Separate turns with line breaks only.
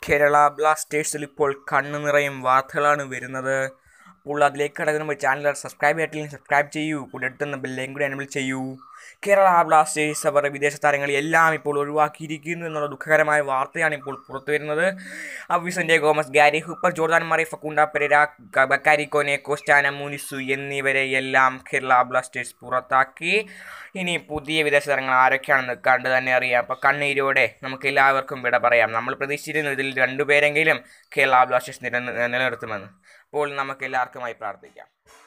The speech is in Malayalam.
കേരള ബ്ലാസ്റ്റേഴ്സിൽ ഇപ്പോൾ കണ്ണു നിറയും വാർത്തകളാണ് വരുന്നത്. അപ്പോൾ അതിലേക്ക് കടക്കുന്ന ചാനൽ സബ്സ്ക്രൈബ് ചെയ്തിട്ടില്ലെങ്കിൽ സബ്സ്ക്രൈബ് ചെയ്യൂ, കൂടെ അടുത്തുന്ന ബെല്ലൈക്കൻ കൂടി എനേബിൾ ചെയ്യൂ. കേരള ബ്ലാസ്റ്റേഴ്സ് അവരുടെ വിദേശ താരങ്ങളെല്ലാം ഇപ്പോൾ ഒഴിവാക്കിയിരിക്കുന്നു എന്നുള്ള ദുഃഖകരമായ വാർത്തയാണ് ഇപ്പോൾ പുറത്തു വരുന്നത്. Vicente Gomez, Gary Hooper, Jordan Murray, Facundo Pereyra, Bakary Kone, Costa Nhamoinesu എന്നിവരെയെല്ലാം കേരള ബ്ലാസ്റ്റേഴ്സ് പുറത്താക്കി. ഇനി പുതിയ വിദേശ താരങ്ങൾ ആരൊക്കെയാണെന്ന് കണ്ടു തന്നെ അറിയാം. അപ്പോൾ കണ്ണീരോടെ നമുക്ക് എല്ലാവർക്കും വിട പറയാം. നമ്മൾ പ്രതീക്ഷിച്ചിരുന്നു ഇതിൽ രണ്ടുപേരെങ്കിലും കേരള ബ്ലാസ്റ്റേഴ്സ് നിലനിർത്തുമെന്ന്. അപ്പോൾ നമുക്ക് എല്ലാവർക്കുമായി പ്രാർത്ഥിക്കാം.